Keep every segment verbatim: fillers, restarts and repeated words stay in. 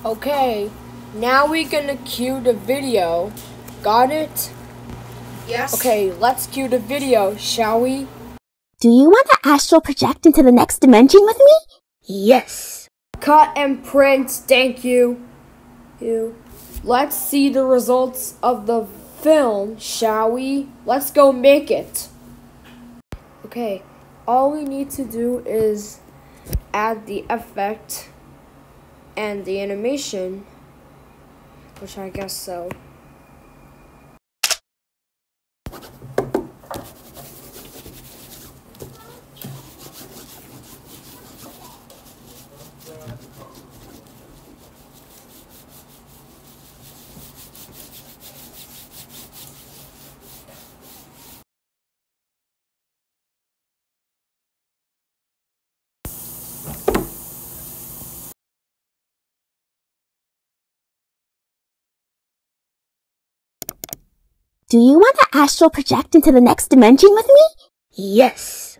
Okay, now we're gonna cue the video. Got it? Yes. Okay, let's cue the video, shall we? Do you want to astral project into the next dimension with me? Yes. Cut and print, thank you. you. Let's see the results of the film, shall we? Let's go make it. Okay, all we need to do is add the effect and the animation, which I guess so. Do you want to astral project into the next dimension with me? Yes.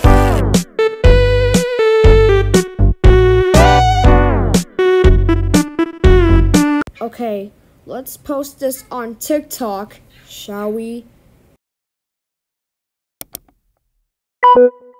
Okay, let's post this on TikTok, shall we?